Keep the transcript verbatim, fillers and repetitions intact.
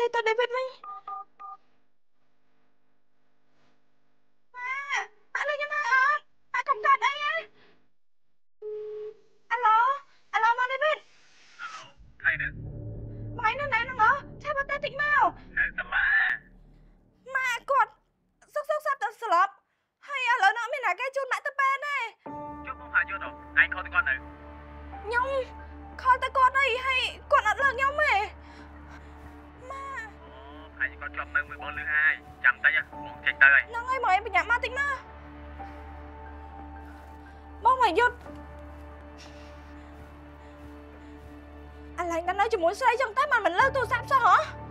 ទៅ David វិញម៉ាក់លើខ្ញុំមកអត់ម៉ាក់កុំកាត់អីណាអាឡូអាឡូម៉ា David ហើយណាម៉ៃនៅណាហ្នឹងហ៎ឆាប់មកតែតិចមកហៅតាម៉ាម៉ាក់គាត់សុកសុកសាប់ទៅស្លាប់ហើយឥឡូវនោះមានណាគេជូនម៉ាក់ទៅពេទ្យទេជួបមកហាយទៅឯងខលទៅគាត់នៅខ្ញុំខលទៅគាត់ហើយហើយគាត់អត់លើកខ្ញុំទេម៉ាអូហើយគាត់ជាប់នៅមួយបងលឺហើយចាំតិចបងចេញទៅហើយហ្នឹងហើយមកឯងបញ្ញាក់មកតិចមកបងមកយុទ្ធអាឡែងដល់នៅជាមួយស្រីចឹងតែមិនមិនលើកទូរស័ព្ទសោះហ៎